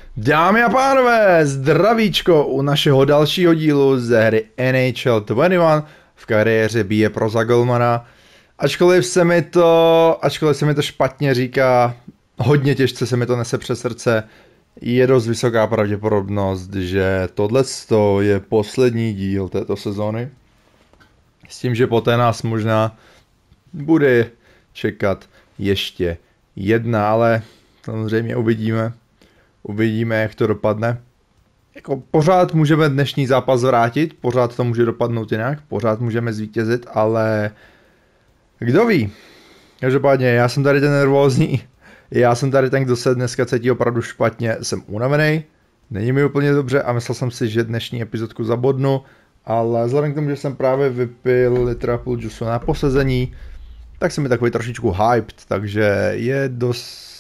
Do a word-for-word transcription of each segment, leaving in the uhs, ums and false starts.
Dámy a pánové, zdravíčko u našeho dalšího dílu ze hry N H L dvacet jedna v kariéře bije pro Zaglmana. Ačkoliv se mi to, ačkoliv se mi to špatně říká, hodně těžce se mi to nese přes srdce, je dost vysoká pravděpodobnost, že tohle je poslední díl této sezóny. S tím, že poté nás možná bude čekat ještě jedna, ale samozřejmě uvidíme. Uvidíme, jak to dopadne. Jako pořád můžeme dnešní zápas vrátit, pořád to může dopadnout jinak, pořád můžeme zvítězit, ale kdo ví. Každopádně já jsem tady ten nervózní, já jsem tady ten, kdo se dneska cítí opravdu špatně, jsem unavený, není mi úplně dobře a myslel jsem si, že dnešní epizodku zabodnu, ale vzhledem k tomu, že jsem právě vypil litra půl džusu na posezení, tak jsem mi takový trošičku hyped, takže je dost...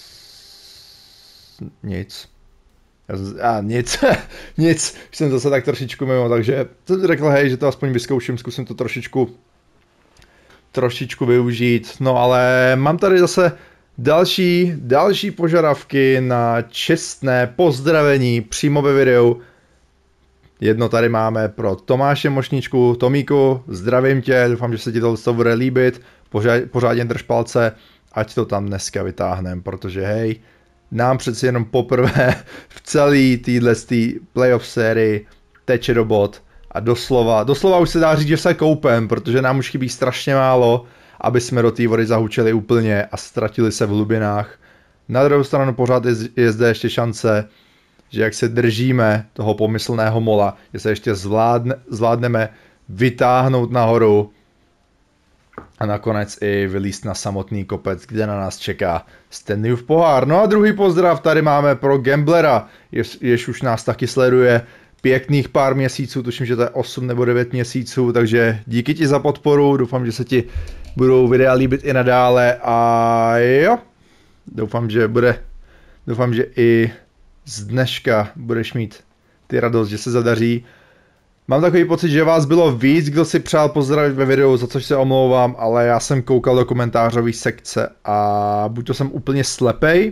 Nic. A nic, nic, jsem zase tak trošičku mimo, takže jsem řekl, hej, že to aspoň vyzkouším, zkusím to trošičku, trošičku využít, no ale mám tady zase další, další požadavky na čestné pozdravení přímo ve videu. Jedno tady máme pro Tomáše Mošničku. Tomíku, zdravím tě, doufám, že se ti to bude líbit, pořádně drž palce, ať to tam dneska vytáhneme, protože hej, nám přeci jenom poprvé v celé téhle playoff sérii teče do bod a doslova, doslova už se dá říct, že se koupem, protože nám už chybí strašně málo, aby jsme do té vody zahučeli úplně a ztratili se v hlubinách. Na druhou stranu pořád je, je zde ještě šance, že jak se držíme toho pomyslného mola, že se ještě zvládne, zvládneme vytáhnout nahoru a nakonec i vylízt na samotný kopec, kde na nás čeká Stanleyův pohár. No a druhý pozdrav tady máme pro Gamblera, jež, jež už nás taky sleduje pěkných pár měsíců, tuším, že to je osm nebo devět měsíců, takže díky ti za podporu, doufám, že se ti budou videa líbit i nadále a jo, doufám, že bude, doufám, že i z dneška budeš mít ty radost, že se zadaří. Mám takový pocit, že vás bylo víc, kdo si přál pozdravit ve videu, za což se omlouvám, ale já jsem koukal do komentářové sekce a buď to jsem úplně slepej,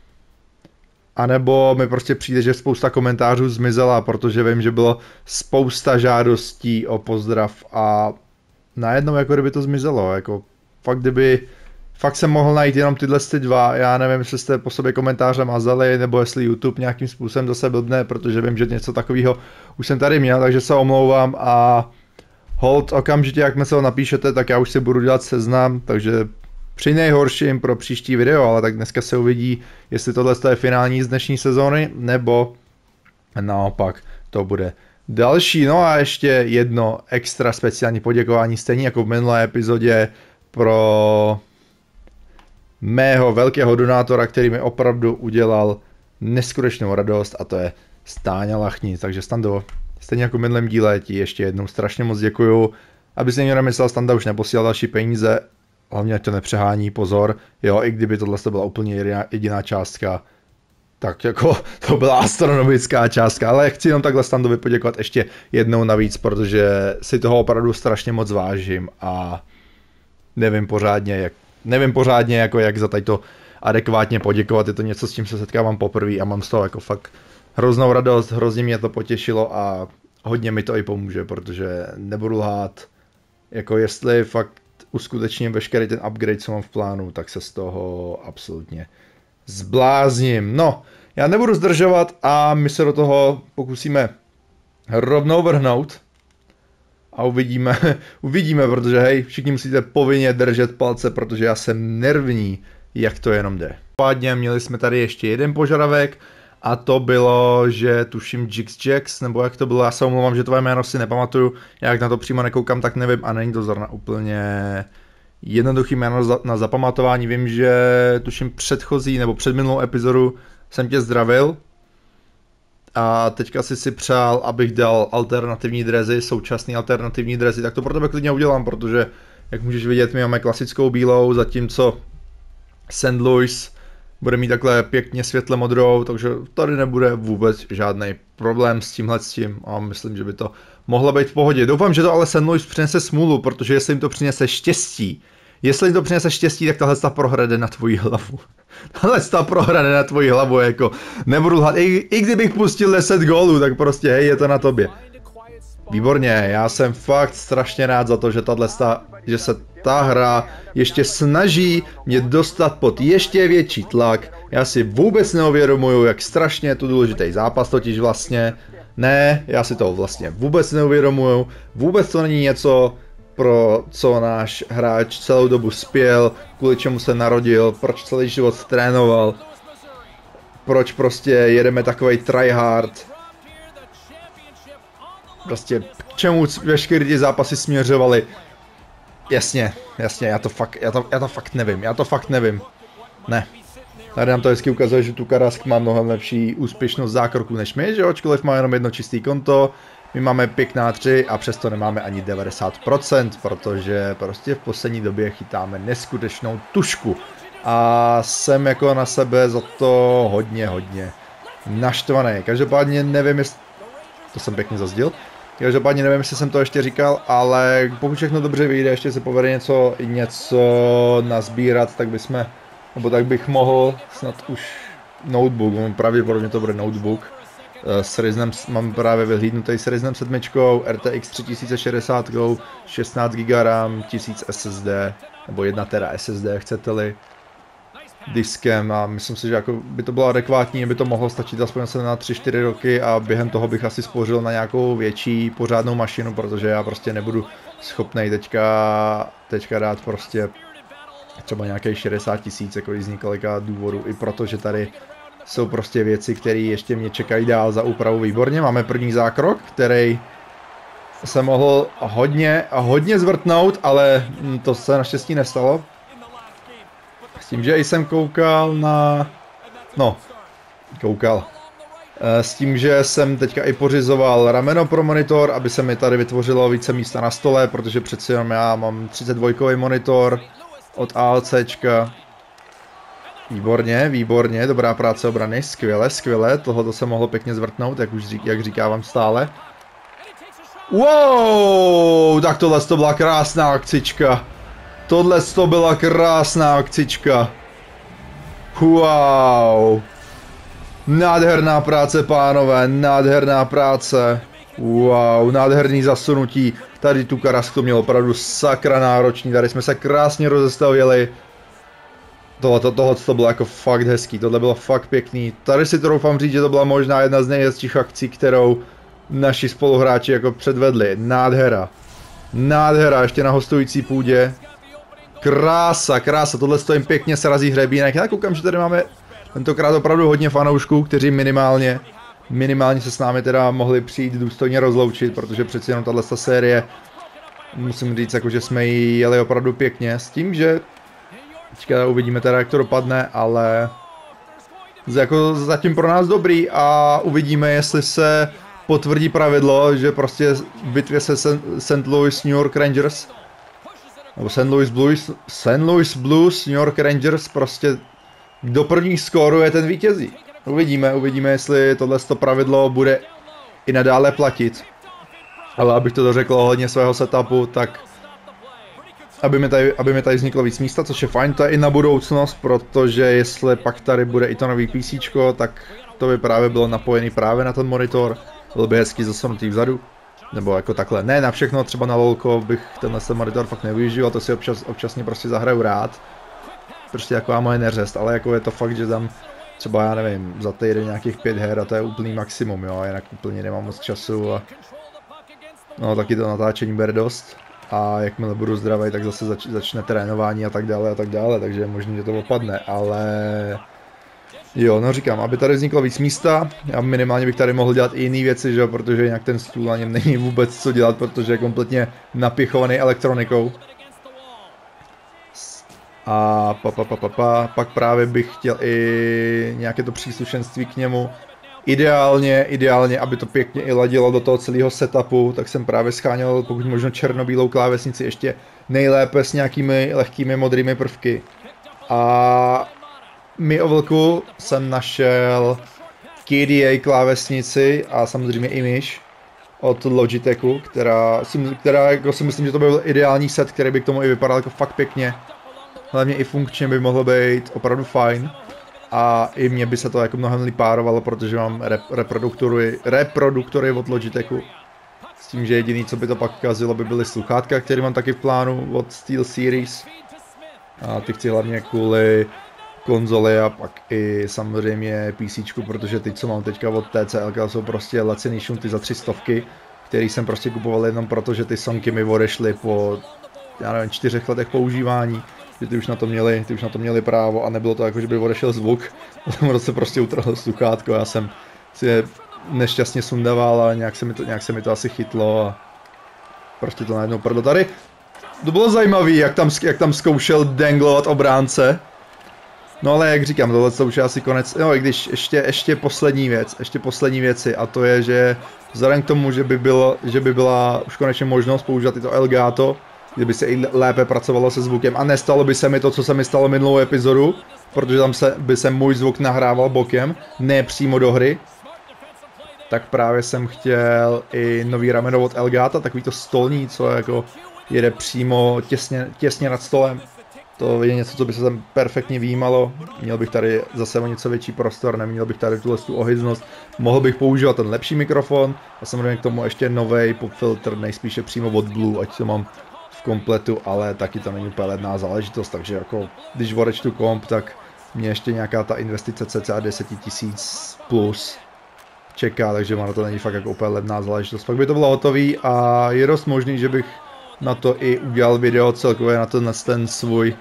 anebo mi prostě přijde, že spousta komentářů zmizela, protože vím, že bylo spousta žádostí o pozdrav a najednou jako kdyby to zmizelo, jako fakt kdyby, fakt jsem mohl najít jenom tyhle ty dva, já nevím, jestli jste po sobě komentáře mazali, nebo jestli YouTube nějakým způsobem zase blbne, protože vím, že něco takového už jsem tady měl, takže se omlouvám a hold okamžitě, jak mi se ho napíšete, tak já už si budu dělat seznam, takže při nejhorším pro příští video, ale tak dneska se uvidí, jestli tohle je finální z dnešní sezóny, nebo naopak to bude další. No a ještě jedno extra speciální poděkování, stejně jako v minulé epizodě, pro mého velkého donátora, který mi opravdu udělal neskutečnou radost, a to je Stáňa Lachní. Takže Stando, stejně jako v minulém díle ti ještě jednou strašně moc děkuju. Aby si někdo nemyslel, Standa už neposílal další peníze, hlavně ať to nepřehání, pozor, jo, i kdyby tohle byla úplně jediná, jediná částka, tak jako to byla astronomická částka, ale chci jenom takhle Standovi poděkovat ještě jednou navíc, protože si toho opravdu strašně moc vážím a nevím pořádně, jak Nevím pořádně, jako jak za tady to adekvátně poděkovat, je to něco, s čím se setkávám poprvé a mám z toho jako fakt hroznou radost, hrozně mě to potěšilo a hodně mi to i pomůže, protože nebudu lhát, jako jestli fakt uskutečním veškerý ten upgrade, co mám v plánu, tak se z toho absolutně zblázním. No, já nebudu zdržovat a my se do toho pokusíme rovnou vrhnout. A uvidíme, uvidíme, protože hej, všichni musíte povinně držet palce, protože já jsem nervní, jak to jenom jde. Pádně měli jsme tady ještě jeden požadavek a to bylo, že tuším Jix Jax, nebo jak to bylo, já se omlouvám, že tvoje jméno si nepamatuju, já jak na to přímo nekoukám, tak nevím a není to zrovna úplně jednoduchý jméno na zapamatování. Vím, že tuším předchozí nebo předminulou epizodu jsem tě zdravil. A teďka si si přál, abych dal alternativní drezy, současný alternativní drezy, tak to pro tebe klidně udělám, protože jak můžeš vidět, my máme klasickou bílou, zatímco Saint Louis bude mít takhle pěkně světle modrou, takže tady nebude vůbec žádný problém s tímhle s tím a myslím, že by to mohlo být v pohodě. Doufám, že to ale Saint Louis přinese smůlu, protože jestli jim to přinese štěstí, Jestli to přinese štěstí, tak tahle ta prohra jde na tvoji hlavu. Tahle ta prohra jde na tvoji hlavu, jako nebudu lhat. I, I kdybych pustil deset gólů, tak prostě hej, je to na tobě. Výborně, já jsem fakt strašně rád za to, že tato, že se ta hra ještě snaží mě dostat pod ještě větší tlak. Já si vůbec neuvědomuju, jak strašně je to důležitý zápas totiž vlastně. Ne, já si to vlastně vůbec neuvědomuju. Vůbec to není něco, pro co náš hráč celou dobu spěl, kvůli čemu se narodil, proč celý život trénoval. Proč prostě jedeme takovej tryhard. Prostě k čemu veškeré ty zápasy směřovaly. Jasně, jasně, já to fakt, já to, já to fakt nevím, já to fakt nevím. Ne. Tady nám to hezky ukazuje, že tu Karask má mnohem lepší úspěšnost zákroku než my, že ačkoliv má jenom jedno čistý konto. My máme pěkná tři a přesto nemáme ani devadesát procent, protože prostě v poslední době chytáme neskutečnou tušku. A jsem jako na sebe za to hodně, hodně naštvaný. Každopádně nevím, jestli... To jsem pěkně zazdil. Každopádně nevím, jestli jsem to ještě říkal, ale pokud všechno dobře vyjde, ještě se povede něco, něco nazbírat, tak bychom, nebo tak bych mohl snad už notebook, pravděpodobně to bude notebook. S Ryznem, mám právě vyhlídnutý s Ryznem sedmičkou, R T X tři tisíce šedesát, šestnáct giga RAM, tisíc S S D, nebo jedna tera S S D, chcete-li, diskem a myslím si, že jako by to bylo adekvátní, by to mohlo stačit aspoň se na tři čtyři roky a během toho bych asi spořil na nějakou větší pořádnou mašinu, protože já prostě nebudu schopnej teďka, teďka dát prostě třeba nějakých šedesát tisíc jako z několika důvodů, i protože tady jsou prostě věci, které ještě mě čekají dál za úpravu. Výborně, máme první zákrok, který se mohl hodně, hodně zvrtnout, ale to se naštěstí nestalo. S tím, že jsem koukal na... No, koukal. S tím, že jsem teďka i pořizoval rameno pro monitor, aby se mi tady vytvořilo více místa na stole, protože přeci jenom já mám třicet dva monitor od ALCčka. Výborně, výborně, dobrá práce obrany, skvěle, skvěle, tohle se mohlo pěkně zvrtnout, jak už řík, jak říkávám stále. Wow, tak tohle to byla krásná akcička. Tohle to byla krásná akcička. Wow. Nádherná práce, pánové, nádherná práce. Wow, nádherný zasunutí. Tady tu Karask to měl opravdu sakra náročný, tady jsme se krásně rozestavili. Tohle, tohle to bylo jako fakt hezký, tohle bylo fakt pěkný. Tady si troufám říct, že to byla možná jedna z nejhezčích akcí, kterou naši spoluhráči jako předvedli. Nádhera. Nádhera, ještě na hostující půdě. Krása, krása, tohle to jim pěkně srazí hřebínek. Já koukám, že tady máme tentokrát opravdu hodně fanoušků, kteří minimálně, minimálně se s námi teda mohli přijít důstojně rozloučit, protože přeci jenom tahle série, musím říct, jako, že jsme ji jeli opravdu pěkně, s tím, že teďka uvidíme teda, jak to dopadne, ale jako zatím pro nás dobrý a uvidíme, jestli se potvrdí pravidlo, že prostě v bitvě se Saint Louis New York Rangers nebo Saint Louis Blues, Saint Louis Blues New York Rangers prostě do prvních skóru je ten vítězí. Uvidíme, uvidíme, jestli tohle pravidlo bude i nadále platit. Ale abych to dořekl hodně svého setupu, tak aby mi, tady, aby mi tady vzniklo víc místa, což je fajn, to je i na budoucnost, protože jestli pak tady bude i to nový PCčko, tak to by právě bylo napojený právě na ten monitor, byl by hezky zasunutý vzadu, nebo jako takhle, ne na všechno, třeba na lolko bych tenhle monitor fakt nevyužíval, to si občas, občasně prostě zahraju rád, prostě taková moje neřest, ale jako je to fakt, že tam třeba já nevím, za týden nějakých pět her a to je úplný maximum, jo, jinak úplně nemám moc času a no taky to natáčení bere dost. A jakmile budu zdravý, tak zase zač začne trénování a tak dále a tak dále, takže je možný, že to opadne, ale jo, no říkám, aby tady vzniklo víc místa, já minimálně bych tady mohl dělat i jiné věci, že jo, protože jinak ten stůl na něm není vůbec co dělat, protože je kompletně napěchovaný elektronikou. A pa, pa, pa, pa, pa, pak právě bych chtěl i nějaké to příslušenství k němu. Ideálně, ideálně, aby to pěkně i ladilo do toho celého setupu, tak jsem právě scháněl pokud možno černobílou klávesnici, ještě nejlépe s nějakými lehkými modrými prvky. A mi o vlku jsem našel K D A klávesnici a samozřejmě i myš od Logitechu, která, která jako si myslím, že to byl ideální set, který by k tomu i vypadal jako fakt pěkně. Hlavně i funkčně by mohlo být opravdu fajn. A i mně by se to jako mnohem líp párovalo, protože mám rep reproduktory, reproduktory od Logitechu. S tím, že jediný, co by to pak kazilo, by byly sluchátka, které mám taky v plánu od SteelSeries. A ty chci hlavně kvůli konzoli a pak i samozřejmě PCčku, protože ty, co mám teďka od T C L, jsou prostě laciný šunty za tři stovky, který jsem prostě kupoval jenom proto, že ty sonky mi odešly po, já nevím, čtyřech letech používání, že ty už na to měli, ty už na to měli právo a nebylo to jako, že by odešel zvuk, potom se prostě utrhl sluchátko, já jsem si je nešťastně sundával a nějak se mi to, nějak se mi to asi chytlo a prostě to najednou prdlo. Tady to bylo zajímavé, jak tam, jak tam zkoušel danglovat obránce. No ale jak říkám, tohle to už je asi konec, no i když ještě, ještě poslední věc, ještě poslední věci a to je, že vzhledem k tomu, že by, bylo, že by byla už konečně možnost používat i to Elgato, kdyby se i lépe pracovalo se zvukem a nestalo by se mi to, co se mi stalo minulou epizodu, protože tam se, by se můj zvuk nahrával bokem, ne přímo do hry, tak právě jsem chtěl i nový rameno od Elgata, takový to stolní, co jako jede přímo těsně, těsně nad stolem. To je něco, co by se tam perfektně výjímalo. Měl bych tady zase o něco větší prostor, neměl bych tady tuhle tu ohyznost. Mohl bych používat ten lepší mikrofon a samozřejmě k tomu ještě novej popfiltr, nejspíše přímo od Blue, ať to mám v kompletu, ale taky to není úplně levná záležitost, takže jako když odečtu komp, tak mě ještě nějaká ta investice cca deset tisíc plus čeká, takže ono to není fakt jako úplně levná záležitost. Pak by to bylo hotový a je dost možný, že bych na to i udělal video celkově na ten, ten svůj,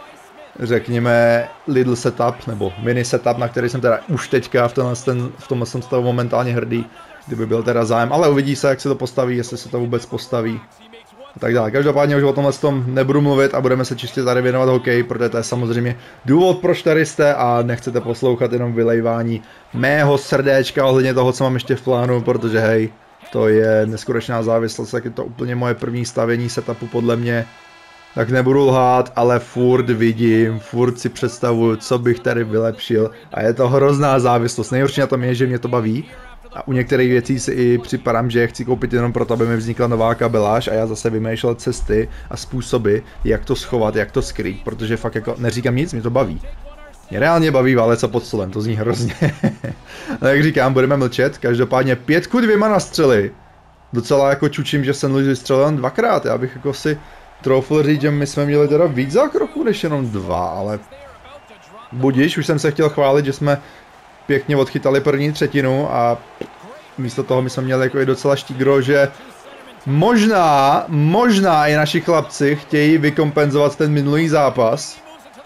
řekněme, little setup, nebo mini setup, na který jsem teda už teďka v tomhle, ten, v tomhle jsem stavu momentálně hrdý, kdyby byl teda zájem, ale uvidí se, jak se to postaví, jestli se to vůbec postaví a tak dále. Každopádně už o tomhle tom nebudu mluvit a budeme se čistě tady věnovat hokeji, protože to je samozřejmě důvod, proč tady jste a nechcete poslouchat jenom vylejvání mého srdéčka ohledně toho, co mám ještě v plánu, protože hej, to je neskutečná závislost, tak je to úplně moje první stavění setupu podle mě. Tak nebudu lhát, ale furt vidím, furt si představuju, co bych tady vylepšil a je to hrozná závislost. Nejhorší na tom je, že mě to baví a u některých věcí si i připadám, že je chci koupit jenom proto, aby mi vznikla nová kabeláž a já zase vymýšlel cesty a způsoby, jak to schovat, jak to skrýt, protože fakt jako neříkám nic, mě to baví. Mě reálně baví válec pod stolem, to zní hrozně. Ale jak říkám, budeme mlčet, každopádně pětku dvěma na střely. Docela jako čučím, že Saint Louis vystřelil jen dvakrát, já bych jako si troufl říct, že my jsme měli teda víc zákroků než jenom dva, ale budiš, už jsem se chtěl chválit, že jsme pěkně odchytali první třetinu a místo toho my jsme měli jako i docela štígro, že možná, možná i naši chlapci chtějí vykompenzovat ten minulý zápas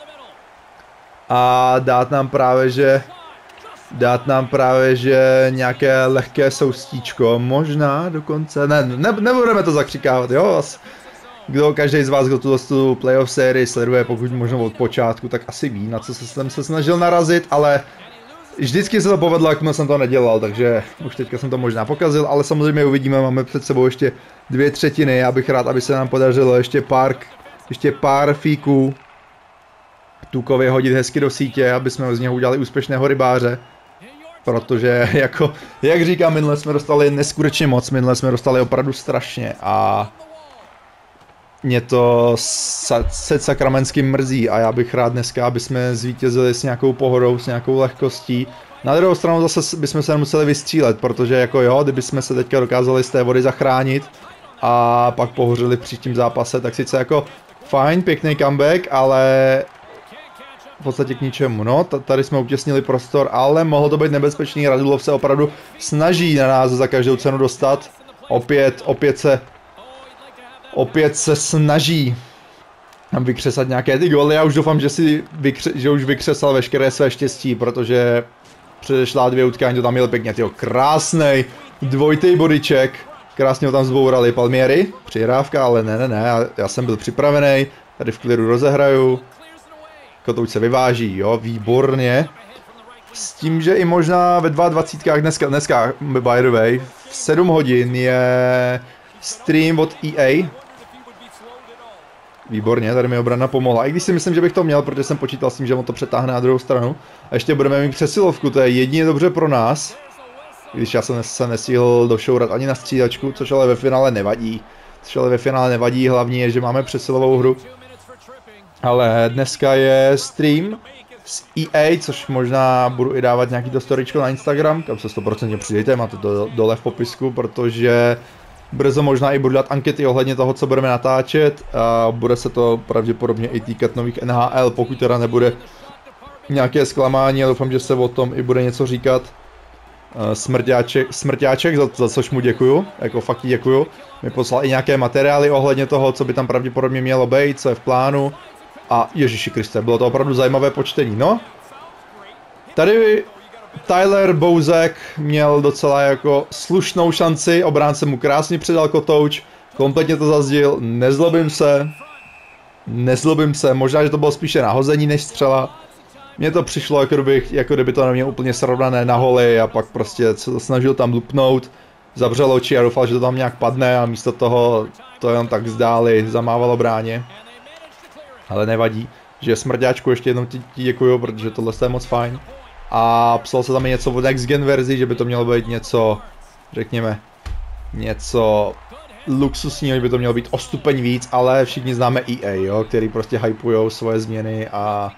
a dát nám právě, že dát nám právě, že nějaké lehké soustíčko, možná dokonce, ne, ne nebudeme to zakřikávat, jo, kdo, každý z vás, kdo tu, tu playoff sérii sleduje, pokud možno od počátku, tak asi ví, na co jsem se snažil narazit, ale vždycky se to povedlo, jak jsem to nedělal, takže už teďka jsem to možná pokazil, ale samozřejmě uvidíme, máme před sebou ještě dvě třetiny, já bych rád, aby se nám podařilo ještě pár, ještě pár fíků tukově hodit hezky do sítě, aby jsme z něho udělali úspěšného rybáře. Protože, jako, jak říkám, minule jsme dostali neskutečně moc, minule jsme dostali opravdu strašně a mě to se sakramensky mrzí a já bych rád dneska, aby jsme zvítězili s nějakou pohodou, s nějakou lehkostí. Na druhou stranu zase bychom se nemuseli vystřílet, protože jako jo, kdyby jsme se teďka dokázali z té vody zachránit a pak pohořili v příštím zápase, tak sice jako fajn, pěkný comeback, ale v podstatě k ničemu, no, tady jsme utěsnili prostor, ale mohlo to být nebezpečný, Radulov se opravdu snaží na nás za každou cenu dostat, opět, opět se, opět se snaží vykřesat nějaké ty góly, já už doufám, že, si vykře, že už vykřesal veškeré své štěstí, protože předešlá dvě utkání to tam měl pěkně, tyjo, krásnej dvojitý bodyček, krásně ho tam zbourali Palmieri, přihrávka, ale ne, ne, ne, já, já jsem byl připravený, tady v klidu rozehraju. Kotouč se vyváží, jo, výborně. S tím, že i možná ve dvacet dneska, dneska, by the way, v sedm hodin je stream od E A. Výborně, tady mi obrana pomohla. I když si myslím, že bych to měl, protože jsem počítal s tím, že on to přetáhne na druhou stranu. A ještě budeme mít přesilovku, to je jedině dobře pro nás. když já jsem se nestihl došourat ani na střídačku, což ale ve finále nevadí. Což ale ve finále nevadí, hlavní je, že máme přesilovou hru. Ale dneska je stream z E A, což možná budu i dávat nějaký to storyčko na Instagram, kam se sto procent přidejte, máte to dole v popisku, protože brzo možná i budu dát ankety ohledně toho, co budeme natáčet a bude se to pravděpodobně i týkat nových N H L, pokud teda nebude nějaké zklamání, a doufám, že se o tom i bude něco říkat. Smrťáček, smrťáček za, za což mu děkuju, jako fakt děkuju, mi poslal i nějaké materiály ohledně toho, co by tam pravděpodobně mělo být, co je v plánu. A Ježíši Kriste, bylo to opravdu zajímavé počtení, no. Tady Tyler Bouzek měl docela jako slušnou šanci, obránce mu krásně předal kotouč, kompletně to zazdil, nezlobím se, nezlobím se, možná, že to bylo spíše nahození než střela. Mně to přišlo, jako kdyby, jako kdyby to nemělo úplně srovnané na holi a pak prostě se snažil tam lupnout, zavřel oči a doufal, že to tam nějak padne a místo toho to jenom tak zdáli, zamávalo bráně. Ale nevadí, že smrďáčku ještě jednou ti, ti děkuju, protože tohle je moc fajn. A psal se tam i něco o next gen verzi, že by to mělo být něco, řekněme, něco luxusního, že by to mělo být o stupeň víc, ale všichni známe E A, jo, který prostě hypujou svoje změny a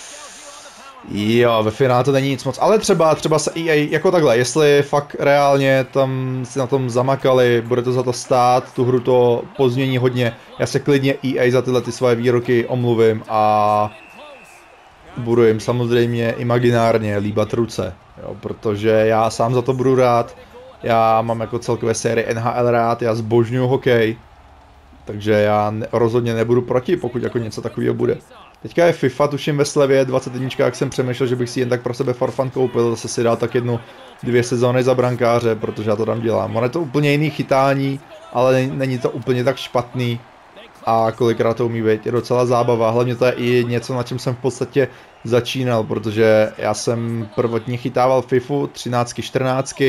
jo, ve finále to není nic moc, ale třeba, třeba se E A jako takhle, jestli fakt reálně tam si na tom zamakali, bude to za to stát, tu hru to pozmění hodně, já se klidně E A za tyhle ty svoje výroky omluvím a budu jim samozřejmě imaginárně líbat ruce, jo, protože já sám za to budu rád, já mám jako celkové série N H L rád, já zbožňuju hokej, takže já ne, rozhodně nebudu proti, pokud jako něco takového bude. Teďka je FIFA, tuším ve slevě, dvacet jedna, jak jsem přemýšlel, že bych si jen tak pro sebe for fun koupil, zase si dal tak jednu, dvě sezóny za brankáře, protože já to tam dělám. Ono je to úplně jiný chytání, ale není to úplně tak špatný a kolikrát to umí být, je docela zábava, hlavně to je i něco, na čem jsem v podstatě začínal, protože já jsem prvotně chytával FIFU třináct čtrnáct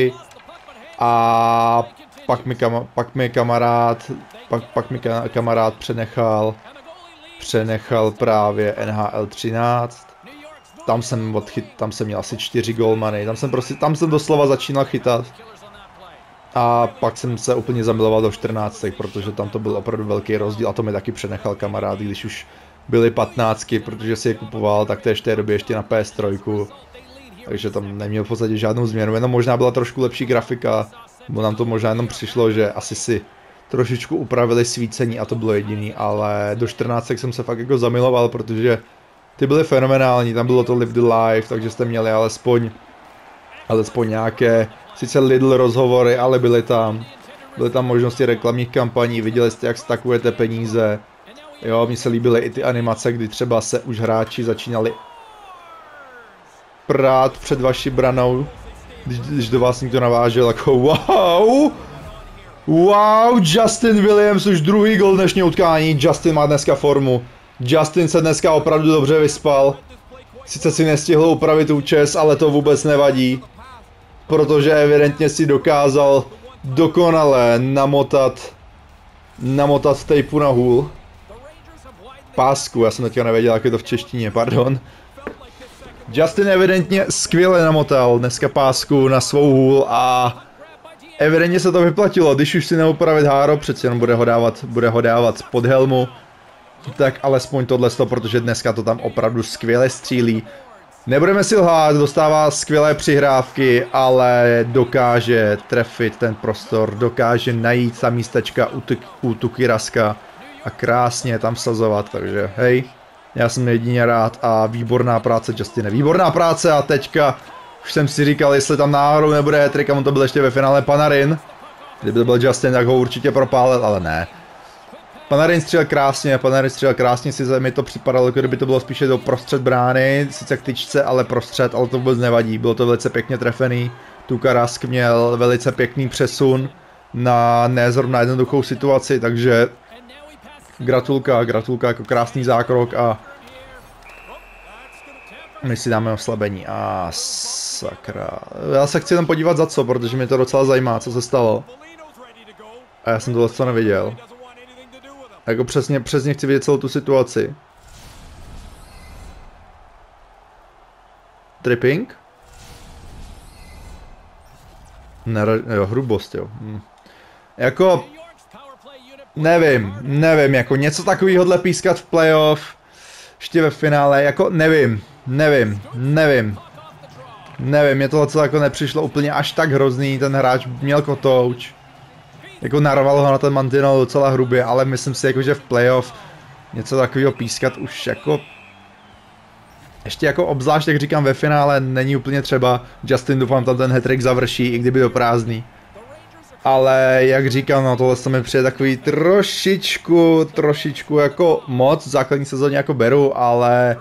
a pak mi, kama, pak mi kamarád, pak, pak mi kamarád přenechal přenechal právě N H L třináct, tam jsem, odchyt, tam jsem měl asi čtyři golmany, tam jsem prostě, tam jsem doslova začínal chytat a pak jsem se úplně zamiloval do čtrnáct, protože tam to byl opravdu velký rozdíl a to mi taky přenechal kamarád, když už byly patnáctky, protože si je kupoval tak též té době ještě na P S tři, takže tam neměl v podstatě žádnou změnu, jenom možná byla trošku lepší grafika, bo nám to možná jenom přišlo, že asi si trošičku upravili svícení a to bylo jediný, ale do čtrnáctek jsem se fakt jako zamiloval, protože ty byly fenomenální, tam bylo to Live the Life, takže jste měli alespoň, alespoň nějaké, sice Lidl rozhovory, ale byly tam, byly tam možnosti reklamních kampaní, viděli jste, jak stakujete peníze, jo, mně se líbily i ty animace, kdy třeba se už hráči začínali prát před vaší branou, když, když do vás někdo navážel, jako wow! Wow, Justin Williams, už druhý gol dnešního utkání, Justin má dneska formu. Justin se dneska opravdu dobře vyspal. Sice si nestihl upravit účes, ale to vůbec nevadí. Protože evidentně si dokázal dokonale namotat, namotat tejpu na hůl. Pásku, já jsem teďka nevěděl, jak je to v češtině, pardon. Justin evidentně skvěle namotal dneska pásku na svou hůl a evidentně se to vyplatilo, když už si neupravit háro, přeci jenom bude ho dávat, bude ho dávat pod helmu, tak alespoň tohle, protože dneska to tam opravdu skvěle střílí. Nebudeme si lhát, dostává skvělé přihrávky, ale dokáže trefit ten prostor, dokáže najít ta místečka u Tuky Raska a krásně tam sazovat, takže hej, já jsem jedině rád a výborná práce Justine, výborná práce a teďka už jsem si říkal, jestli tam náhodou nebude hat-trick a on to byl ještě ve finále Panarin. Kdyby to byl Justin, tak ho určitě propálil, ale ne. Panarin střelil krásně, Panarin střelil krásně, si mi to připadalo, jako kdyby to bylo spíše do prostřed brány, sice k tyčce, ale prostřed, ale to vůbec nevadí, bylo to velice pěkně trefený. Tuka Rask měl velice pěkný přesun na nezrovna jednoduchou situaci, takže gratulka, gratulka jako krásný zákrok a my si dáme oslabení. A sakra. Já se chci tam podívat za co, protože mě to docela zajímá, co se stalo. A já jsem tohle co neviděl. A jako přesně, přesně chci vidět celou tu situaci. Tripping? Nera, jo, hrubost, jo. Hm. Jako, nevím, nevím, jako něco takovýhodle pískat v playoff, ještě ve finále, jako nevím, nevím, nevím. Nevím, mě tohle jako nepřišlo úplně až tak hrozný, ten hráč měl kotouč. Jako narval ho na ten mantinel docela hrubě, ale myslím si jako, že v playoff něco takového pískat už jako... Ještě jako obzvlášť, jak říkám, ve finále není úplně třeba. Justin doufám tam ten hat-trick završí, i kdyby do prázdný. Ale jak říkám, no tohle se mi přijde takový trošičku, trošičku jako moc. V základní sezóně jako beru, ale...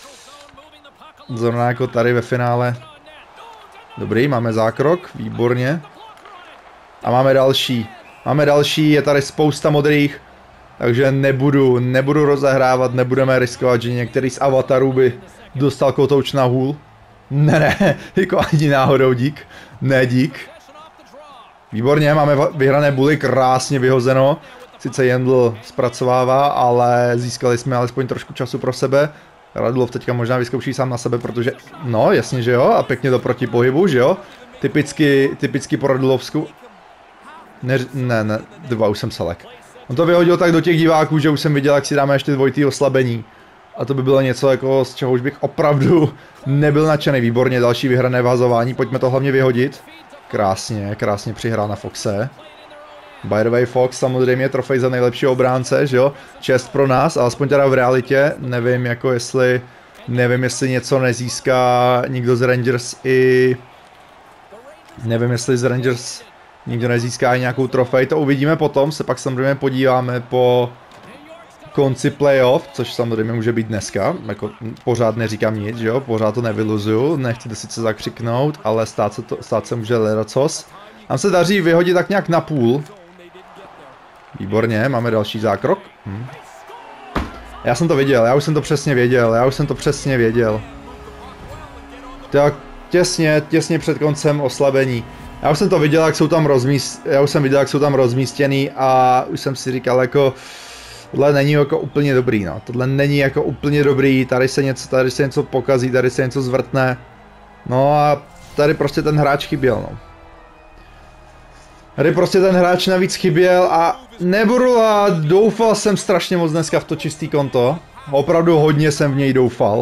Zrovna jako tady ve finále. Dobrý, máme zákrok, výborně. A máme další. Máme další, je tady spousta modrých. Takže nebudu, nebudu rozehrávat, nebudeme riskovat, že některý z avatarů by dostal kotouč na hůl. Ne, ne, jako ani náhodou, dík. Ne, dík. Výborně, máme vyhrané buly, krásně vyhozeno. Sice Jendl zpracovává, ale získali jsme alespoň trošku času pro sebe. Radulov teďka možná vyzkouší sám na sebe, protože, no jasně, že jo, a pěkně do protipohybu, že jo. Typicky, typicky po Radulovsku. Ne, ne, ne, dva, už jsem selek. On to vyhodil tak do těch diváků, že už jsem viděl, jak si dáme ještě dvojitý oslabení. A to by bylo něco, jako, z čeho už bych opravdu nebyl nadšený. Výborně, další vyhrané vázování, pojďme to hlavně vyhodit. Krásně, krásně přihrál na Foxe. By the way, Fox samozřejmě trofej za nejlepšího obránce, že jo? Čest pro nás, alespoň teda v realitě. Nevím, jako jestli, nevím, jestli něco nezíská nikdo z Rangers i... Nevím, jestli z Rangers nikdo nezíská i nějakou trofej, to uvidíme potom, se pak samozřejmě podíváme po konci playoff, což samozřejmě může být dneska, jako pořád neříkám nic, že jo, pořád to nevyluzuju, nechci to sice zakřiknout, ale stát se, to, stát se může ledacos. Nám se daří vyhodit tak nějak na půl. Výborně, máme další zákrok. Hm. Já jsem to viděl, já už jsem to přesně věděl, já už jsem to přesně věděl. Tak těsně, těsně před koncem oslabení. Já už jsem to viděl, jak jsou tam rozmíst... já už jsem viděl, jak jsou tam rozmístěný a už jsem si říkal, jako tohle není jako úplně dobrý, no. Tohle není jako úplně dobrý, tady se něco, tady se něco pokazí, tady se něco zvrtne. No a tady prostě ten hráč chyběl, no. Tady prostě ten hráč navíc chyběl a nebudu a doufal jsem strašně moc dneska v to čistý konto. Opravdu hodně jsem v něj doufal.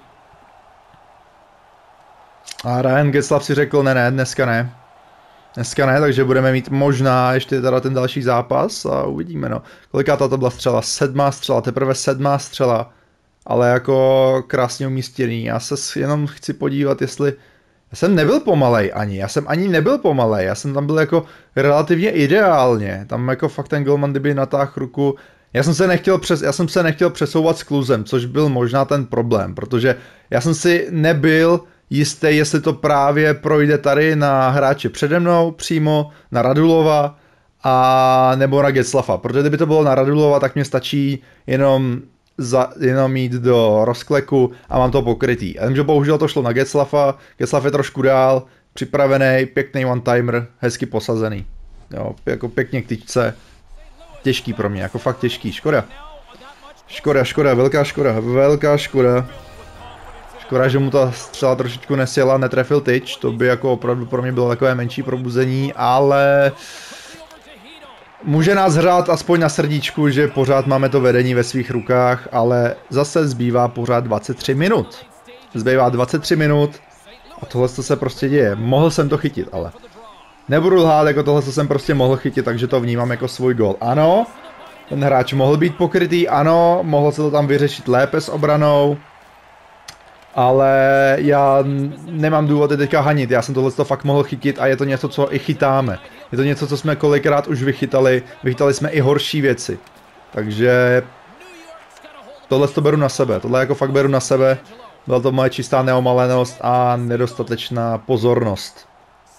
A Ryan Getzlaf si řekl, ne, ne, dneska ne. Dneska ne, takže budeme mít možná ještě teda ten další zápas a uvidíme, no. Kolikátá to byla střela? Sedmá střela, teprve sedmá střela. Ale jako krásně umístěný. Já se jenom chci podívat, jestli... Já jsem nebyl pomalej ani, já jsem ani nebyl pomalej, já jsem tam byl jako relativně ideálně. Tam jako fakt ten golman, kdyby natáhl ruku... Já jsem se nechtěl, přes, já jsem se nechtěl přesouvat s kluzem, což byl možná ten problém, protože já jsem si nebyl jistý, jestli to právě projde tady na hráče přede mnou přímo, na Radulova a nebo na Getzlafa, protože kdyby to bylo na Radulova, tak mě stačí jenom, za, jenom jít do rozkleku a mám to pokrytý. A že bohužel to šlo na Getzlafa, Getzlaf je trošku dál, připravený, pěkný one-timer, hezky posazený. Jo, jako pěkně k tyčce. Těžký pro mě, jako fakt těžký, škoda. Škoda, škoda, velká škoda, velká škoda. Škoda, že mu ta střela trošičku nesjela, netrefil tyč, to by jako opravdu pro mě bylo takové menší probuzení, ale... Může nás hrát aspoň na srdíčku, že pořád máme to vedení ve svých rukách, ale zase zbývá pořád dvacet tři minut. Zbývá dvacet tři minut a tohle se prostě děje. Mohl jsem to chytit, ale... Nebudu lhát, jako tohle jsem prostě mohl chytit, takže to vnímám jako svůj gól. Ano, ten hráč mohl být pokrytý, ano, mohl se to tam vyřešit lépe s obranou. Ale já nemám důvod teďka hanit, já jsem tohle fakt mohl chytit a je to něco, co i chytáme. Je to něco, co jsme kolikrát už vychytali, vychytali jsme i horší věci. Takže tohle to beru na sebe, tohle jako fakt beru na sebe. Byla to moje čistá neomalenost a nedostatečná pozornost.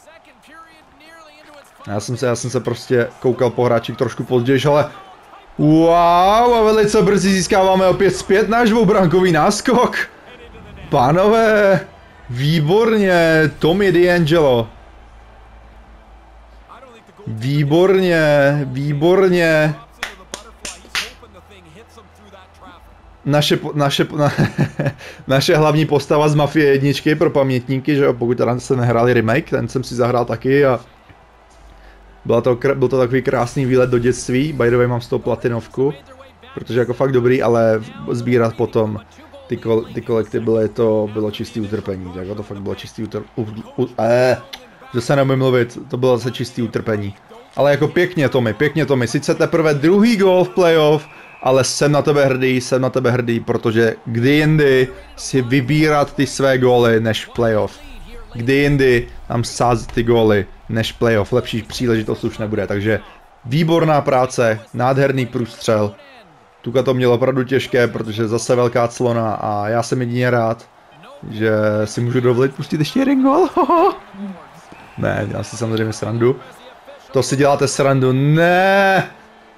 Já jsem se, já jsem se prostě koukal po hráčích trošku později, ale wow, a velice brzy získáváme opět zpět náš dvoubrankový náskok. Pánové, výborně, Tommy DeAngelo. Výborně, výborně. Naše, naše, na, naše hlavní postava z Mafie jedničky pro pamětníky, že jo, pokud teda se nehráli remake, ten jsem si zahrál taky a Byla to, byl to takový krásný výlet do dětství, by the way mám z toho platinovku, protože jako fakt dobrý, ale sbírat potom ty, kol, ty kolektible, to bylo čistý utrpení, jako to fakt bylo čistý utrpení, eh, že se nemůžu mluvit, to bylo zase čistý utrpení. Ale jako pěkně Tommy, pěkně Tommy, sice teprve druhý gól v playoff, ale jsem na tebe hrdý, jsem na tebe hrdý, protože kdy jindy si vybírat ty své góly než v playoff. Kdy jindy tam sázet ty góly než playoff, lepší příležitost už nebude, takže výborná práce, nádherný průstřel. Tuka to mělo opravdu těžké, protože zase velká clona a já jsem jedině rád, že si můžu dovolit pustit ještě jeden gól. Ne, dělám si samozřejmě srandu. To si děláte srandu, ne!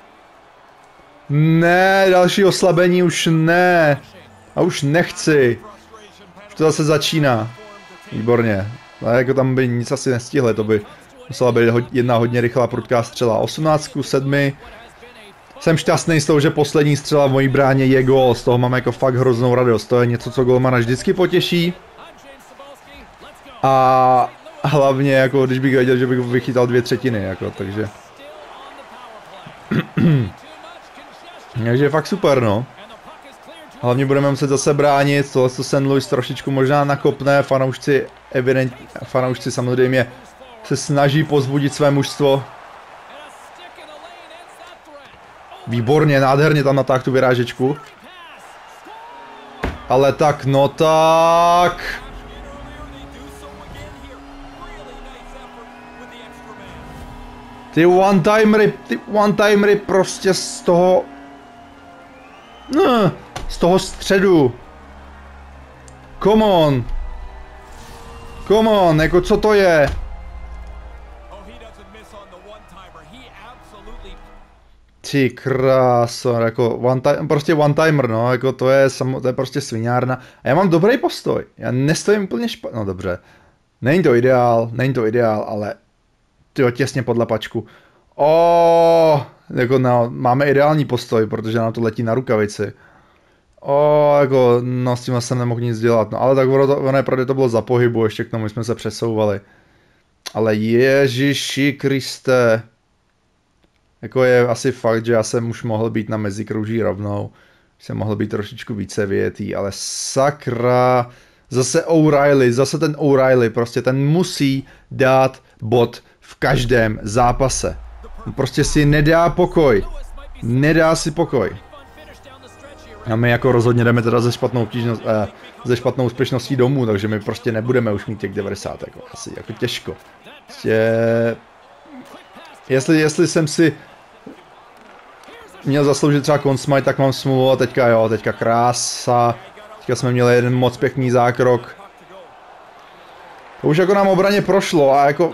Ne, další oslabení už ne. A už nechci. Už to zase začíná. Výborně. Ale jako tam by nic asi nestihli, to by musela být jedna hodně rychlá prudká střela. osmnáct ku sedmi. Jsem šťastný z toho, že poslední střela v mojí bráně je gól. Z toho mám jako fakt hroznou radost. To je něco, co golmana vždycky potěší. A hlavně jako když bych věděl, že bych vychytal dvě třetiny, jako, takže. Takže je fakt super, no. Hlavně budeme muset zase bránit, tohle co Saint Louis trošičku možná nakopne, fanoušci evidentně, fanoušci samozřejmě se snaží pozbudit své mužstvo. Výborně, nádherně tam natáhl tu vyrážečku. Ale tak, no tak. Ty one-timery, ty one-timery prostě z toho... No, z toho středu. Come on. Come on, jako co to je? Ty kráso, jako one time, prostě one-timer, no, jako to je, samo, to je prostě sviňárna. A já mám dobrý postoj, já nestojím úplně špatně, no dobře. Není to ideál, není to ideál, ale... Tyjo, těsně pod lapačku. Oh, jako no, máme ideální postoj, protože nám to letí na rukavici. O, oh, jako, no s tím jsem nemohl nic dělat, no ale tak ono, to, ono je pravdě to bylo za pohybu, ještě k tomu jsme se přesouvali. Ale Ježiši Kriste. Jako je asi fakt, že já jsem už mohl být na mezikrouží rovnou. Jsem mohl být trošičku více vyjetý, ale sakra. Zase O'Reilly, zase ten O'Reilly, prostě ten musí dát bod v každém zápase. Prostě si nedá pokoj. Nedá si pokoj. A my jako rozhodně jdeme teda ze špatnou, obtížnost, eh, ze špatnou úspěšností domů, takže my prostě nebudeme už mít těch devadesát, jako, asi jako těžko. Prostě... Jestli, jestli jsem si měl zasloužit třeba Consmite, tak mám smůlu a teďka jo, teďka krása. Teďka jsme měli jeden moc pěkný zákrok. To už jako nám obraně prošlo a jako...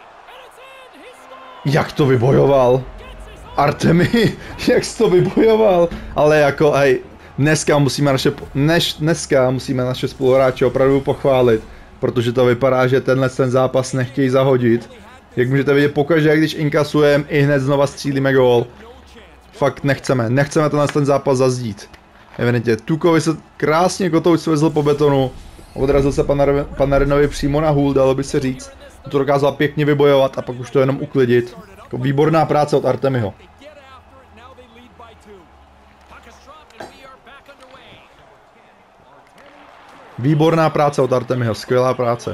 Jak to vybojoval? Artemi, jak jsi to vybojoval? Ale jako, hej, dneska musíme naše, než, dneska musíme naše spoluhráče opravdu pochválit, protože to vypadá, že tenhle ten zápas nechtějí zahodit. Jak můžete vidět, pokaždé, když inkasujeme, i hned znova střílíme gól. Fakt nechceme, nechceme tenhle ten zápas zazdít. Evidentně, Tukovi se krásně kotouč svezl po betonu, odrazil se Panarinovi přímo na hůl, dalo by se říct. To dokázal pěkně vybojovat a pak už to jenom uklidit. Jako výborná práce od Artemiho. Výborná práce od Artemiho, skvělá práce.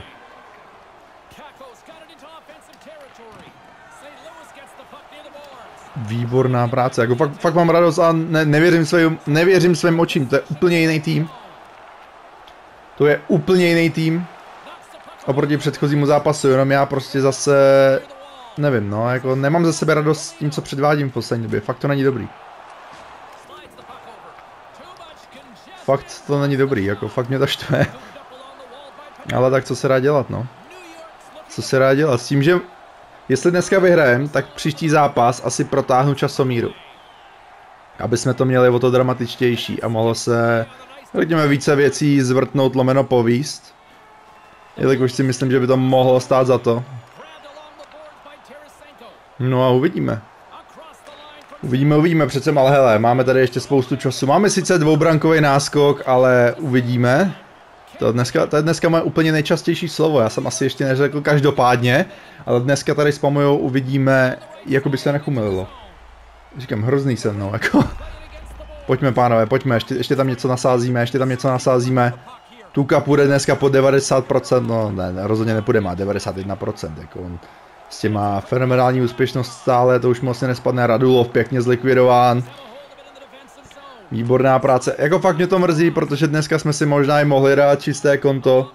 Výborná práce, jako fakt, fakt mám radost a ne, nevěřím, svým, nevěřím svým očím, to je úplně jiný tým. To je úplně jiný tým. Oproti předchozímu zápasu, jenom já prostě zase, nevím no, jako nemám ze sebe radost s tím, co předvádím v poslední době, fakt to není dobrý. Fakt to není dobrý, jako fakt mě to štve. Ale tak co se dá dělat, no. Co se dá dělat, s tím, že jestli dneska vyhrajem, tak příští zápas asi protáhnu časomíru. Aby jsme to měli o to dramatičtější a mohlo se, řekněme, více věcí zvrtnout lomeno povíst. Jelikož si myslím, že by to mohlo stát za to. No a uvidíme. Uvidíme, uvidíme přece, ale hele, máme tady ještě spoustu času. Máme sice dvoubrankový náskok, ale uvidíme. To, dneska, to je dneska moje úplně nejčastější slovo, já jsem asi ještě neřekl každopádně, ale dneska tady s Pamojou uvidíme, jako by se nechumililo. Říkám, hrozný se mnou, jako. Pojďme, pánové, pojďme, ještě, ještě tam něco nasázíme, ještě tam něco nasázíme. Tuka půjde dneska po devadesát procent, no ne, ne rozhodně nepůjde, má devadesát jedna procent, jako on s tím má fenomenální úspěšnost stále, to už moc nespadne, Radulov pěkně zlikvidován. Výborná práce, jako fakt mě to mrzí, protože dneska jsme si možná i mohli dát čisté konto.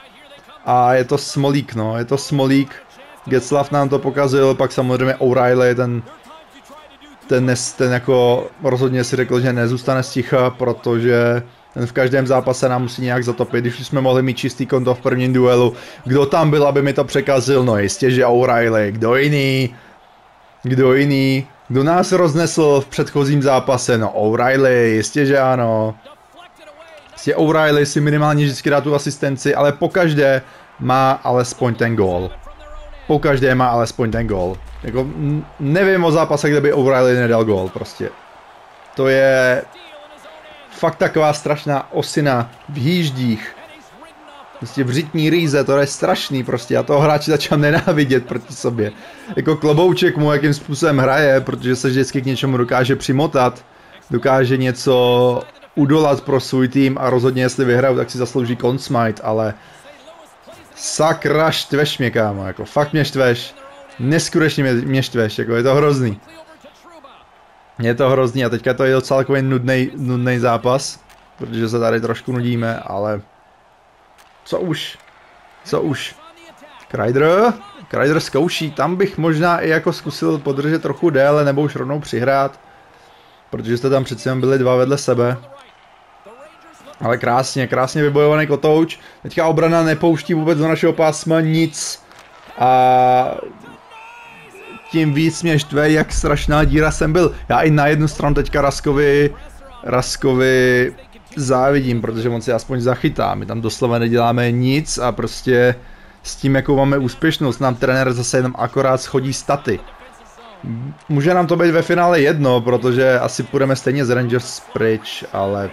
A je to smolík, no, je to smolík. Getzlaff nám to pokazil, pak samozřejmě O'Reilly, ten, ten, ten jako rozhodně si řekl, že nezůstane sticha, protože ten v každém zápase nám musí nějak zatopit, když jsme mohli mít čistý konto v prvním duelu. Kdo tam byl, aby mi to překazil? No jistě, že O'Reilly, kdo jiný? Kdo jiný? Kdo nás roznesl v předchozím zápase? No O'Reilly, jistě, že ano. Jistě O'Reilly si minimálně vždycky dá tu asistenci, ale pokaždé má alespoň ten gól. Pokaždé má alespoň ten gól. Jako, nevím o zápase, kde by O'Reilly nedal gól, prostě. To je fakt taková strašná osina v hýždích. Prostě v řitní rýze, to je strašný prostě, já toho hráče začal nenávidět proti sobě. Jako klobouček mu, jakým způsobem hraje, protože se vždycky k něčemu dokáže přimotat. Dokáže něco udolat pro svůj tým a rozhodně jestli vyhrajou, tak si zaslouží Consmite, ale sakra štveš mě, kámo, jako fakt mě štveš. Neskutečně mě, mě štveš, jako je to hrozný. Je to hrozný a teďka to je docela takový nudnej, nudnej zápas, protože se tady trošku nudíme, ale co už, co už. Kreider, Kreider zkouší, tam bych možná i jako zkusil podržet trochu déle nebo už rovnou přihrát, protože jste tam přeci byli dva vedle sebe. Ale krásně, krásně vybojovaný kotouč, teďka obrana nepouští vůbec do našeho pásma nic a tím víc mě štve, jak strašná díra jsem byl. Já i na jednu stranu teďka Raskovi, Raskovi závidím, protože on si aspoň zachytá. My tam doslova neděláme nic a prostě s tím, jakou máme úspěšnost, nám trenér zase jenom akorát schodí staty. Může nám to být ve finále jedno, protože asi půjdeme stejně z Rangers pryč, ale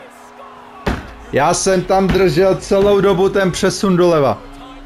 já jsem tam držel celou dobu ten přesun doleva.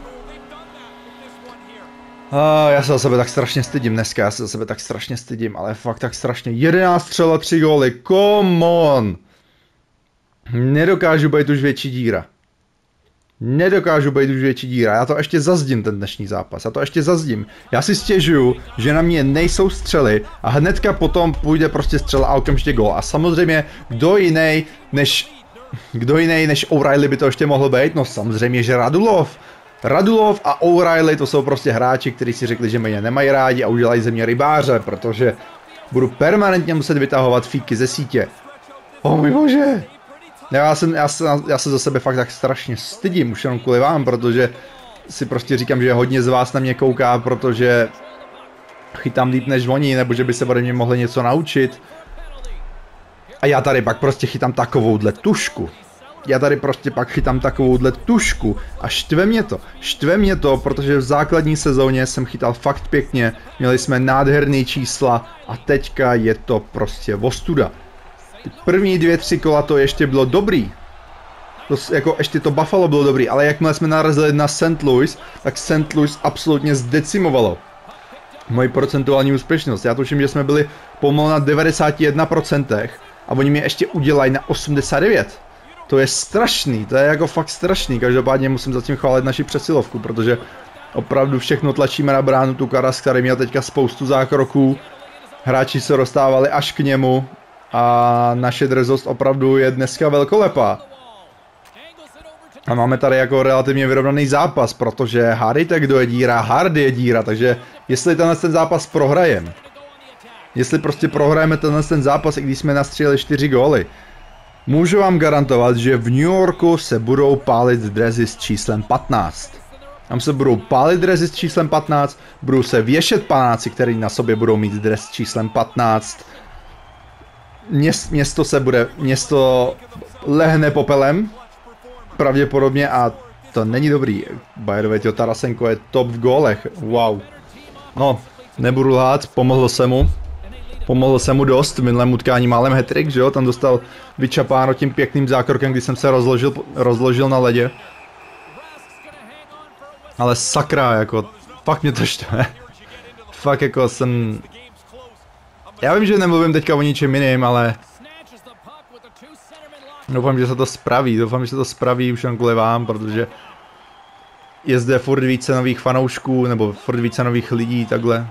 Ah, já se za sebe tak strašně stydím dneska, já se za sebe tak strašně stydím, ale fakt tak strašně. jedenáct střel a tři góly, come on! Nedokážu být už větší díra. Nedokážu být už větší díra, já to ještě zazdím ten dnešní zápas, já to ještě zazdím. Já si stěžuju, že na mě nejsou střely a hnedka potom půjde prostě střela a okamžitě gól. A samozřejmě, kdo jiný než, kdo jiný než O'Reilly by to ještě mohl být? No samozřejmě, že Radulov. Radulov a O'Reilly to jsou prostě hráči, kteří si řekli, že mě nemají rádi a udělají ze mě rybáře, protože budu permanentně muset vytahovat fíky ze sítě. O můj bože! Já, jsem, já, se, já se za sebe fakt tak strašně stydím, už jenom kvůli vám, protože si prostě říkám, že hodně z vás na mě kouká, protože chytám líp než oni, nebo že by se ode mě mohli něco naučit. A já tady pak prostě chytám takovouhle tušku. Já tady prostě pak chytám takovouhle tušku a štve mě to. Štve mě to, protože v základní sezóně jsem chytal fakt pěkně, měli jsme nádherný čísla a teďka je to prostě ostuda. Ty první dvě, tři kola to ještě bylo dobrý. To, jako ještě to Buffalo bylo dobrý, ale jakmile jsme narazili na Saint Louis, tak Saint Louis absolutně zdecimovalo moji procentuální úspěšnost. Já tuším, že jsme byli pomalu na devadesát jedna procent a oni mě ještě udělají na osmdesát devět procent. To je strašný, to je jako fakt strašný, každopádně musím zatím chválit naši přesilovku, protože opravdu všechno tlačíme na bránu Tukaras, který měl teďka spoustu zákroků, hráči se dostávali až k němu a naše drzost opravdu je dneska velkolepá. A máme tady jako relativně vyrovnaný zápas, protože hádejte, kdo je díra, Hardy je díra, takže jestli tenhle ten zápas prohrajem, jestli prostě prohrajeme tenhle ten zápas, i když jsme nastříleli čtyři góly, můžu vám garantovat, že v New Yorku se budou pálit dresy s číslem patnáct. Tam se budou pálit dresy s číslem patnáct, budou se věšet panáci, kteří na sobě budou mít dres s číslem patnáct. Měst, město se bude, město lehne popelem, pravděpodobně, a to není dobrý. By the way, Tarasenko je top v gólech, wow. No, nebudu lhát, pomohl se mu. Pomohl se mu dost, v minulém utkání málem hat-trick, že jo, tam dostal vyčapáno tím pěkným zákrokem, když jsem se rozložil, rozložil na ledě. Ale sakra, jako, fakt mě to štve. Fakt jako jsem... Já vím, že nemluvím teďka o ničem jiným, ale... Doufám, že se to spraví, doufám, že se to spraví už jen kvůli vám, protože... Je zde furt více nových fanoušků, nebo furt více nových lidí, takhle.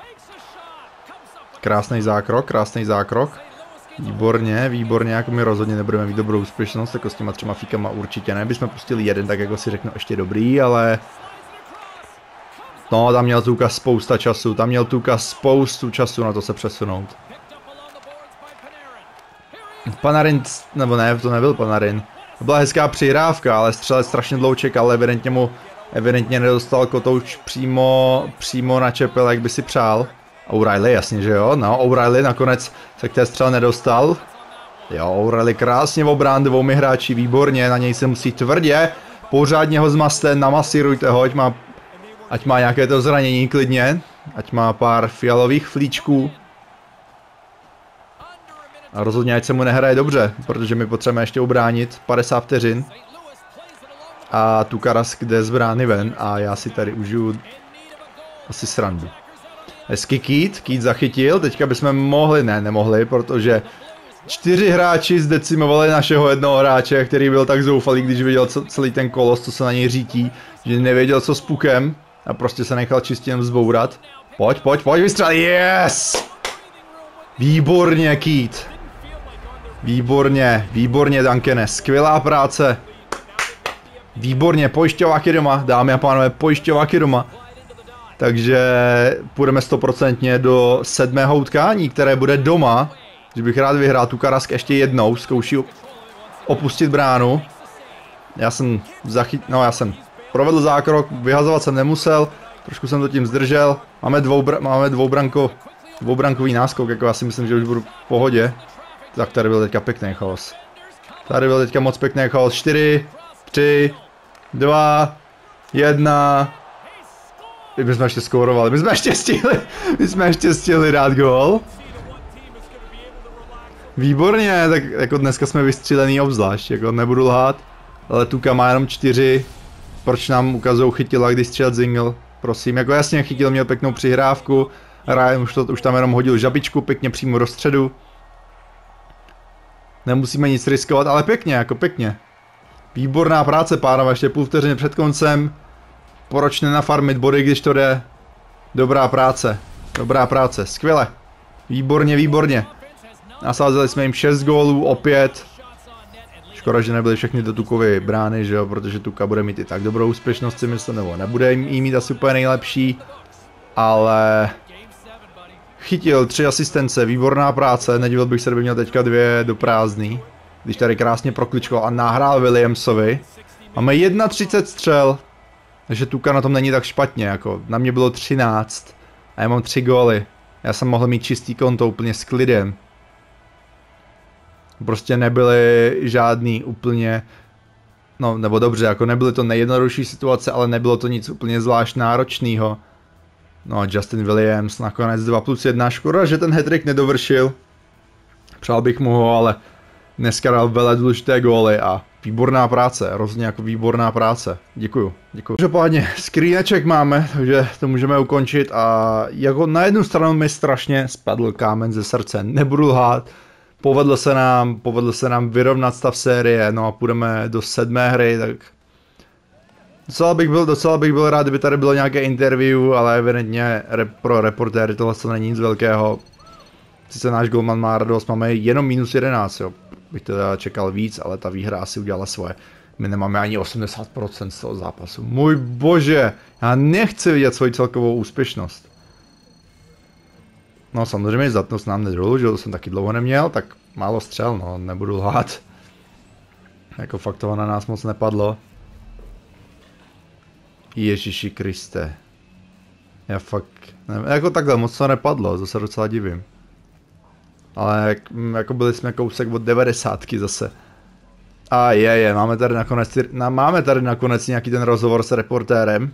Krásný zákrok, krásný zákrok. Výborně, výborně, jako my rozhodně nebudeme mít dobrou úspěšnost, jako s těma třema fíkama určitě ne, bychom pustili jeden, tak jako si řeknu ještě dobrý, ale... No, tam měl Tuka spousta času, tam měl Tuka spoustu času na to se přesunout. Panarin, nebo ne, to nebyl Panarin. To byla hezká přihrávka, ale střelec strašně dlouho čekal, evidentně mu, evidentně nedostal kotouč přímo, přímo na čepel, jak by si přál. O'Reilly, jasně, že jo, no, O'Reilly nakonec se k té střele nedostal. Jo, O'Reilly krásně obrán dvoumi hráči, výborně, na něj se musí tvrdě, pořádně ho zmaste, namasírujte ho, ať má, ať má nějaké to zranění klidně, ať má pár fialových flíčků. A rozhodně ať se mu nehraje dobře, protože my potřebujeme ještě ubránit padesát vteřin. A Tukarask jde z brány ven a já si tady užiju asi srandu. Hezky Keat, Keat zachytil, teďka bychom mohli, ne, nemohli, protože čtyři hráči zdecimovali našeho jednoho hráče, který byl tak zoufalý, když viděl celý ten kolos, co se na něj řítí, že nevěděl co s pukem a prostě se nechal čistě jen vzbourat. Pojď, pojď, pojď, vystřel, yes! Výborně, Keat. Výborně, výborně, Duncane, skvělá práce. Výborně, pojišťováky doma, dámy a pánové, pojišťováky doma. Takže půjdeme stoprocentně do sedmého utkání, které bude doma. Že bych rád vyhrál Tukarask ještě jednou, zkouší opustit bránu. Já jsem zachyt... no já jsem provedl zákrok, vyhazovat jsem nemusel, trošku jsem to tím zdržel. Máme, dvoubr... Máme dvoubranko... dvoubrankový náskok, jako já si myslím, že už budu v pohodě. Tak tady byl teďka pěkný chaos. Tady byl teďka moc pěkný chaos. čtyři, tři, dva, jedna... My jsme ještě skórovali, my jsme ještě stihli, my jsme ještě stihli dát gól. Výborně, tak jako dneska jsme vystřílený obzvlášť, jako nebudu lhát. Ale Tuka má jenom čtyři, proč nám ukazují chytila, když střelil Zingl, prosím, jako jasně chytil, měl pěknou přihrávku. Ryan už, to, už tam jenom hodil žabičku pěkně přímo do středu. Nemusíme nic riskovat, ale pěkně, jako pěkně. Výborná práce, pánové, ještě půl vteřiny před koncem. Proč nenafarmit body, když to jde? Dobrá práce, dobrá práce, skvěle. Výborně, výborně. Nasázeli jsme jim šest gólů, opět. Škoda, že nebyly všechny do Tukovy brány, že jo, protože Tuka bude mít i tak dobrou úspěšnost, si myslím, nebo nebude jí mít asi úplně nejlepší. Ale... Chytil tři asistence, výborná práce, nedivil bych se, kdyby měl teďka dvě do prázdný. Když tady krásně prokličkoval a nahrál Williamsovi. Máme třicet jedna střel. Takže Tuka na tom není tak špatně, jako na mě bylo třináct a já mám tři góly. Já jsem mohl mít čistý konto úplně s klidem. Prostě nebyly žádný úplně, no nebo dobře, jako nebyly to nejjednodušší situace, ale nebylo to nic úplně zvlášť náročného. No Justin Williams nakonec dva plus jedna, škoda, že ten hat-trick nedovršil. Přál bych mu ho, ale dneska dal velmi důležité góly a výborná práce, rozhodně jako výborná práce. Děkuju, děkuju. Každopádně screeneček máme, takže to můžeme ukončit a jako na jednu stranu mi strašně spadl kámen ze srdce, nebudu lhát. Povedlo se nám, povedlo se nám vyrovnat stav série, no a půjdeme do sedmé hry, tak docela bych byl, docela bych byl rád, kdyby tady bylo nějaké interview, ale evidentně rep, pro reportéry tohle to není nic velkého. Sice náš golman má radost, máme jenom minus jedenáct, jo. Bych teda čekal víc, ale ta výhra asi udělala svoje. My nemáme ani osmdesát procent z toho zápasu. Můj bože, já nechci vidět svoji celkovou úspěšnost. No samozřejmě zdatnost nám nedolu, že to jsem taky dlouho neměl, tak málo střel, no, nebudu lhát. Jako fakt toho na nás moc nepadlo. Ježiši Kriste. Já fakt, nevím, jako takhle moc to nepadlo, to se docela divím. Ale jako byli jsme kousek od devadesátky zase. A je, je, máme tady nakonec, na, máme tady nakonec nějaký ten rozhovor s reportérem.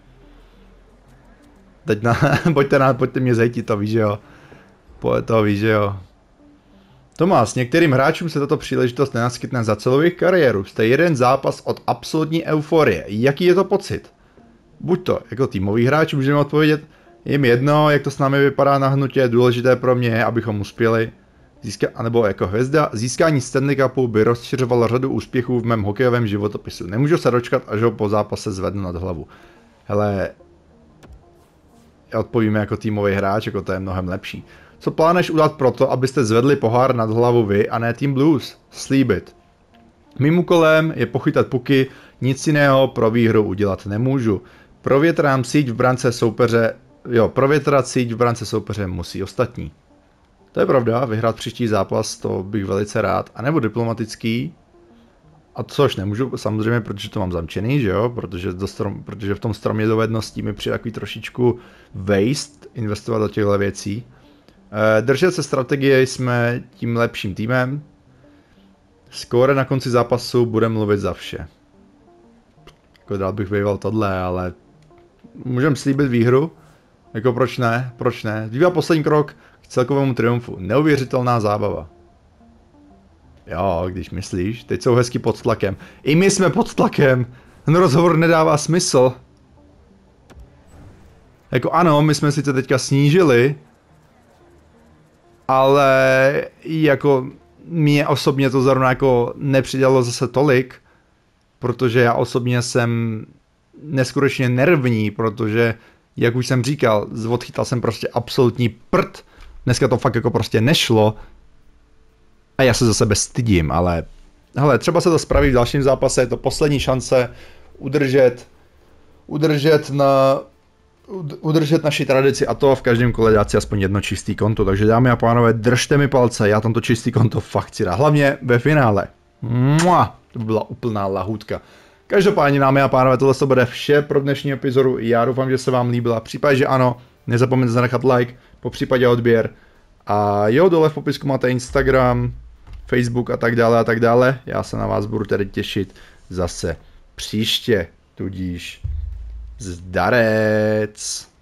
Teď na, pojďte, na, pojďte mě zajít, to víš, že jo. Pojď to, víš, že jo. Tomás, některým hráčům se tato příležitost nenaskytne za celou jejich kariéru. Jste jeden zápas od absolutní euforie. Jaký je to pocit? buď to jako týmový hráč, můžeme odpovědět, jim jedno, jak to s námi vypadá na hnutě, důležité pro mě je, abychom uspěli. Získa, anebo jako hvězda, získání Stanley Cupu by rozšiřovalo řadu úspěchů v mém hokejovém životopisu. Nemůžu se dočkat, až ho po zápase zvednu nad hlavu. Hele, odpovíme jako týmový hráč, jako to je mnohem lepší. Co plánuješ udělat proto, abyste zvedli pohár nad hlavu vy a ne Team Blues? Slíbit. Mým úkolem je pochytat puky, nic jiného pro výhru udělat nemůžu. Provětrám síť v brance soupeře, jo, provětrat síť v brance soupeře musí ostatní. To je pravda, vyhrát příští zápas, to bych velice rád, a nebo diplomatický, a což nemůžu samozřejmě, protože to mám zamčený, že jo, protože, do strom, protože v tom stromě dovedností mi přijde takový trošičku waste investovat do těchto věcí. Držet se strategie, jsme tím lepším týmem. Skóre na konci zápasu bude mluvit za vše. Jako dál bych vyjval tohle, ale můžeme slíbit výhru. Jako proč ne, proč ne. Zbývá poslední krok k celkovému triumfu. Neuvěřitelná zábava. Jo, když myslíš, teď jsou hezky pod tlakem. I my jsme pod tlakem. Ten rozhovor nedává smysl. Jako ano, my jsme sice teďka snížili, ale jako mě osobně to zrovna jako nepřidělalo zase tolik, protože já osobně jsem neskutečně nervní, protože jak už jsem říkal, odchytal jsem prostě absolutní prd. Dneska to fakt jako prostě nešlo. A já se za sebe stydím, ale hele, třeba se to spraví v dalším zápase, je to poslední šance udržet, udržet na, udržet naši tradici a to v každém kole dát si aspoň jedno čistý konto. Takže dámy a pánové, držte mi palce, já tam to čistý konto fakt chci dát, hlavně ve finále. Mua, to by byla úplná lahůdka. Každopádně, dámy a pánové, tohle to bude vše pro dnešní epizodu. Já doufám, že se vám líbila. V případě, že ano, nezapomeňte zanechat like, po případě odběr. A jo, dole v popisku máte Instagram, Facebook a tak dále a tak dále. Já se na vás budu tedy těšit zase příště, tudíž zdarec.